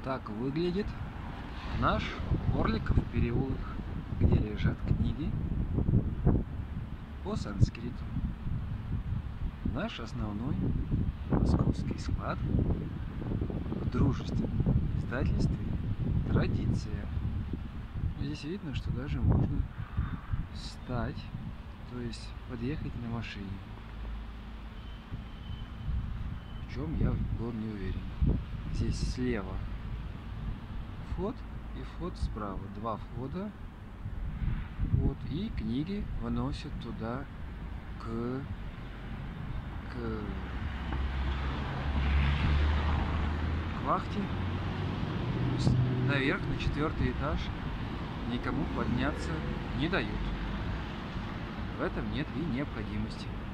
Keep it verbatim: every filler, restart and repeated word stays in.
Так выглядит наш Орликов переулок, где лежат книги по санскриту. Наш основной московский склад в дружественном издательстве «Традиция». Здесь видно, что даже можно встать, то есть подъехать на машине. В чем я был не уверен. Здесь слева вход и вход справа. Два входа. Вот. И книги выносят туда к, к, к вахте. Наверх на четвертый этаж никому подняться не дают. В этом нет и необходимости.